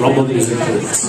Rumba music, please.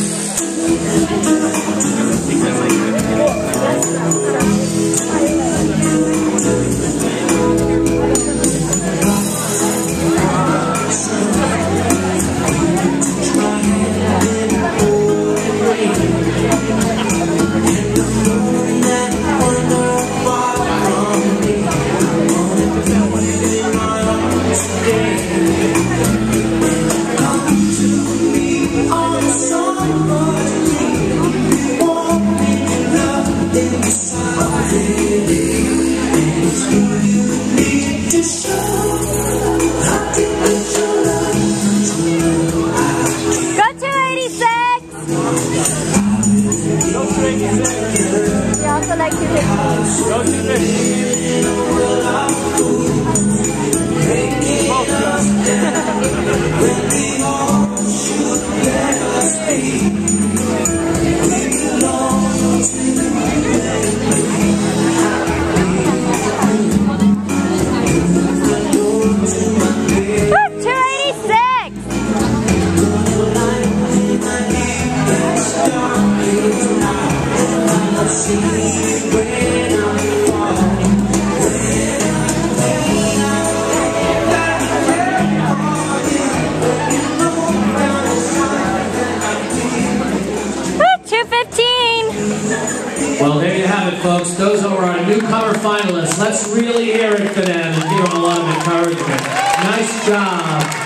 Well, there you have it, folks. Those are our newcomer finalists. Let's really hear it for them and give them a lot of encouragement. Nice job.